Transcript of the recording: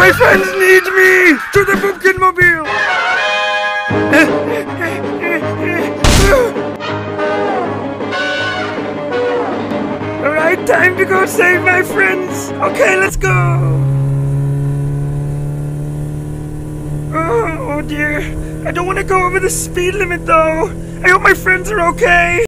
My friends need me! To the BOOPKINMOBIle! Alright, time to go save my friends! Okay, let's go! Oh dear, I don't want to go over the speed limit though! I hope my friends are okay!